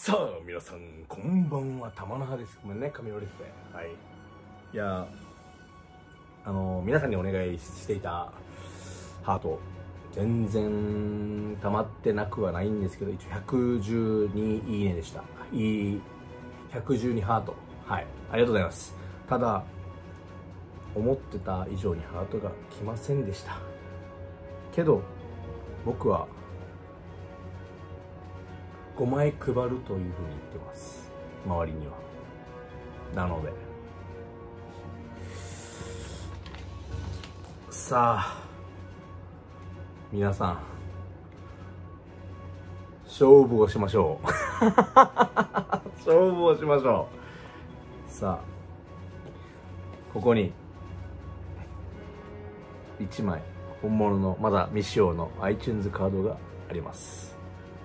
さあ皆さんこんばんは、玉那覇です。ごめんね、髪折れてて。はい。いや皆さんにお願いしていたハート全然溜まってなくはないんですけど、一応112いいねでした。112ハート、はい、ありがとうございます。ただ思ってた以上にハートが来ませんでしたけど、僕は5枚配るというふうに言ってます、周りには。なのでさあ皆さん勝負をしましょう勝負をしましょう。さあここに1枚本物のまだ未使用の iTunes カードがあります。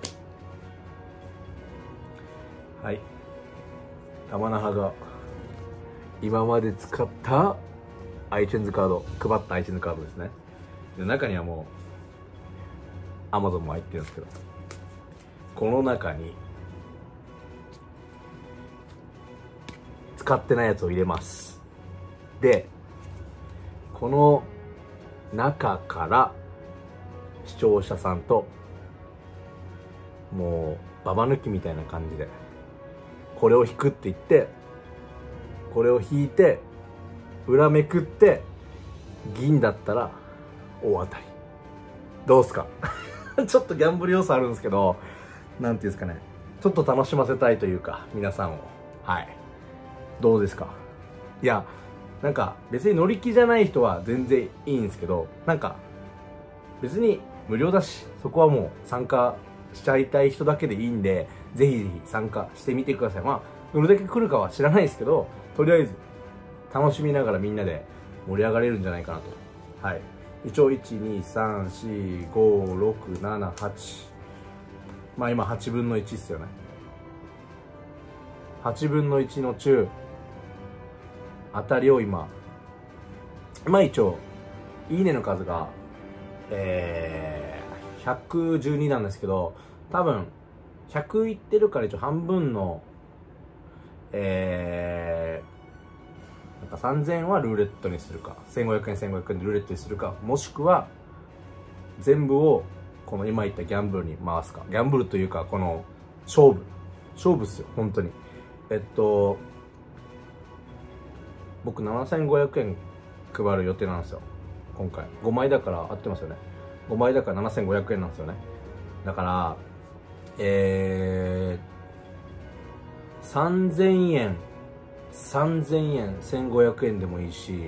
はい、玉那覇が今まで使った iTunes カード、配った iTunes カードですね。で中にはもう Amazon も入ってるんですけど、この中に使ってないやつを入れます。でこの中から視聴者さんともうババ抜きみたいな感じでこれを引くって言って、これを引いて裏めくって銀だったら大当たり。どうすかちょっとギャンブル要素あるんですけど、なんていうんですかね、ちょっと楽しませたいというか、皆さんを。はい、どうですか。いやなんか別に乗り気じゃない人は全然いいんですけど、なんか別に無料だし、そこはもう参加しちゃいたい人だけでいいんで、ぜひぜひ参加してみてください。まあどれだけ来るかは知らないですけど、とりあえず楽しみながらみんなで盛り上がれるんじゃないかなと。はい、一応123456788、まあ今8分の1っすよね。8分の1の中当たりを今、まあ一応いいねの数が112なんですけど、多分100いってるから一応半分のなんか3000円はルーレットにするか、1500円1500円でルーレットにするか、もしくは全部をこの今言ったギャンブルに回すか。ギャンブルというかこの勝負っすよ本当に。僕7500円配る予定なんですよ今回。5枚だから合ってますよね。5枚だから7500円なんですよね。だから3000円1500円でもいいし、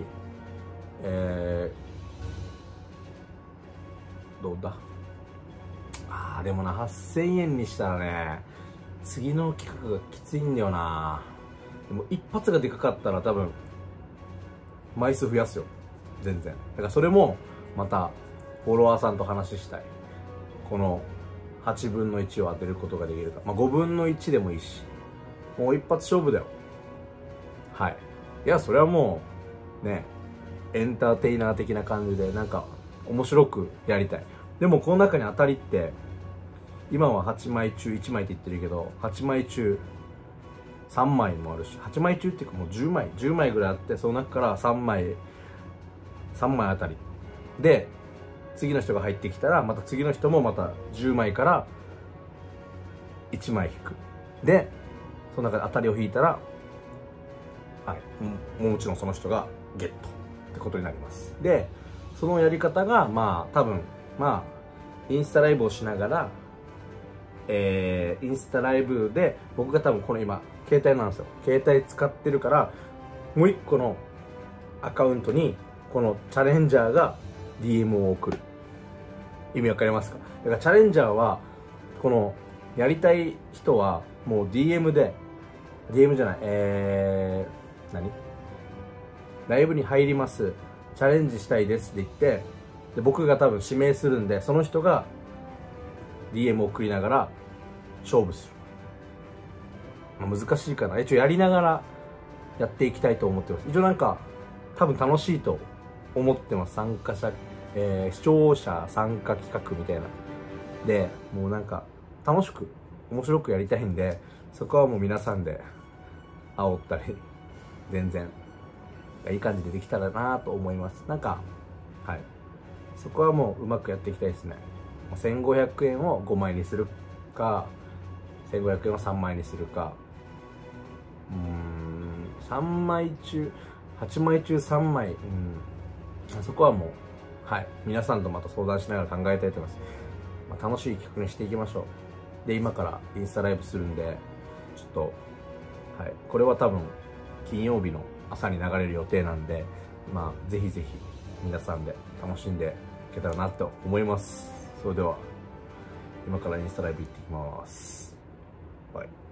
どうだ、でもな8000円にしたらね、次の企画がきついんだよな。でも一発がでかかったら多分枚数増やすよ全然。だからそれもまたフォロワーさんと話したい。この8分の1を当てることができるか、まあ5分の1でもいいし、もう一発勝負だよ。はい、いやそれはもうね、エンターテイナー的な感じでなんか面白くやりたい。でもこの中に当たりって今は8枚中1枚って言ってるけど、8枚中3枚もあるし、8枚中っていうかもう10枚ぐらいあって、その中から3枚当たりで、次の人が入ってきたらまた次の人もまた10枚から1枚引く。でその中で当たりを引いたら、はい、もちろんその人がゲットってことになります。でそのやり方がまあ多分まあインスタライブをしながら、インスタライブで僕が多分この今携帯なんですよ。携帯使ってるからもう一個のアカウントにこのチャレンジャーが DM を送る。意味わかりますか。だからチャレンジャーはこのやりたい人はもう DM じゃない、ライブに入ります、チャレンジしたいですって言って、で僕が多分指名するんで、その人が DM を送りながら勝負する。まあ、難しいかな。一応やりながらやっていきたいと思ってます。一応なんか多分楽しいと思ってます。視聴者参加企画みたいなで、もうなんか楽しく面白くやりたいんで、そこはもう皆さんで煽ったり全然いい感じでできたらなと思います。なんかはい、そこはもううまくやっていきたいですね。1500円を5枚にするか、1500円を3枚にするか、3枚中8枚中3枚、そこはもうはい、皆さんとまた相談しながら考えたいと思います。楽しい企画にしていきましょう。で、今からインスタライブするんで、ちょっとはい、これは多分金曜日の朝に流れる予定なんで、ぜひぜひ皆さんで楽しんでいけたらなと思います。それでは今からインスタライブ行ってきます。バイ。